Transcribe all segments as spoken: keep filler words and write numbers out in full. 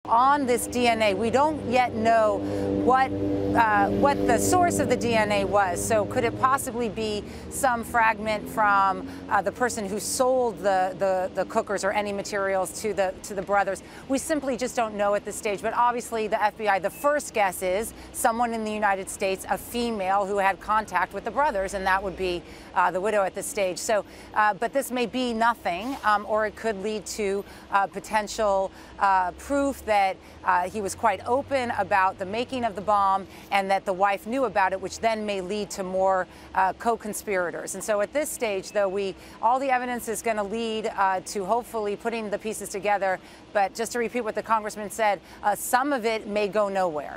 on this D N A. We don't yet know what uh, what the source of the D N A was. So could it possibly be some fragment from uh, the person who sold the, the the cookers or any materials to the to the brothers? We simply just don't know at this stage. But obviously, the F B I, the first guess is someone in the United States, a female who had contact with the brothers, and that would be uh, the widow at this stage. So, uh, but this may be nothing, um, or it could lead to uh, potential uh, proof that uh, he was quite open about the making of the bomb and that the wife knew about it, which then may lead to more uh, co-conspirators. And so at this stage, though, we all the evidence is going to lead uh, to hopefully putting the pieces together. But just to repeat what the congressman said, uh, some of it may go nowhere.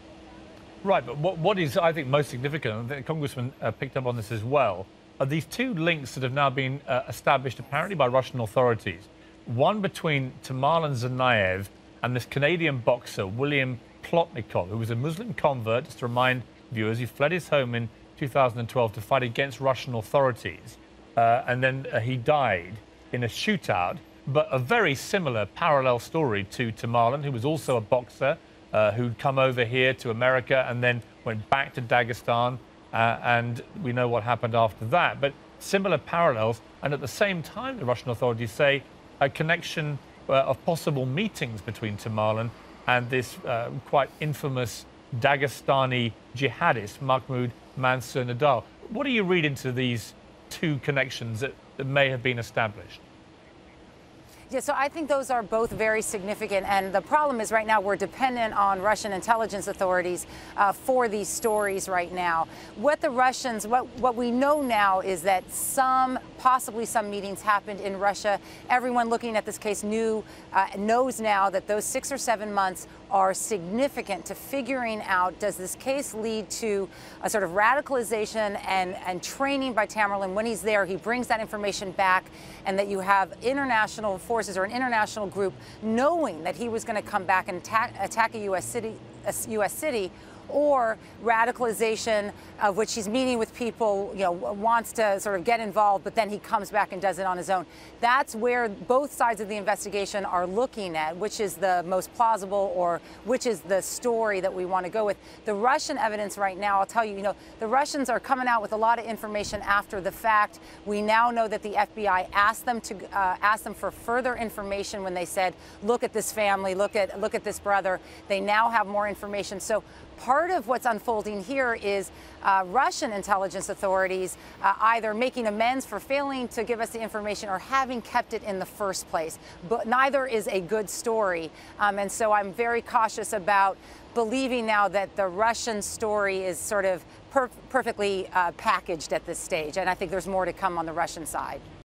Right, but what, what is, I think, most significant, and the congressman uh, picked up on this as well, are these two links that have now been uh, established apparently by Russian authorities. One between Tamerlan and Tsarnaev and this Canadian boxer, William Plotnikov, who was a Muslim convert, just to remind viewers, he fled his home in two thousand twelve to fight against Russian authorities. Uh, and then uh, he died in a shootout, but a very similar parallel story to Tamerlan, who was also a boxer, uh, who'd come over here to America and then went back to Dagestan. Uh, and we know what happened after that. But similar parallels. And at the same time, the Russian authorities say a connection uh, of possible meetings between Tamerlan and this uh, quite infamous Dagestani jihadist, Mahmoud Mansour Nadal. What do you read into these two connections that, that may have been established? Yeah, so I think those are both very significant. And the problem is right now we're dependent on Russian intelligence authorities uh, for these stories right now. What the Russians, what, what we know now is that some, possibly some meetings happened in Russia. Everyone looking at this case knew, uh, knows now that those six or seven months are significant to figuring out, does this case lead to a sort of radicalization and, and training by Tamerlan? When he's there, he brings that information back, and that you have international forces or an international group knowing that he was going to come back and attack, attack a U S city, a U S city, or radicalization of which he's meeting with people, you know, wants to sort of get involved, but then he comes back and does it on his own. That's where both sides of the investigation are looking at, which is the most plausible or which is the story that we want to go with. The Russian evidence right now, I'll tell you, you know, the Russians are coming out with a lot of information after the fact. We now know that the F B I asked them to uh, ask them for further information when they said, look at this family, look at look at this brother. They now have more information. So part of what's unfolding here is uh, Russian intelligence authorities uh, either making amends for failing to give us the information or having kept it in the first place. But neither is a good story. Um, and so I'm very cautious about believing now that the Russian story is sort of per perfectly uh, packaged at this stage. And I think there's more to come on the Russian side.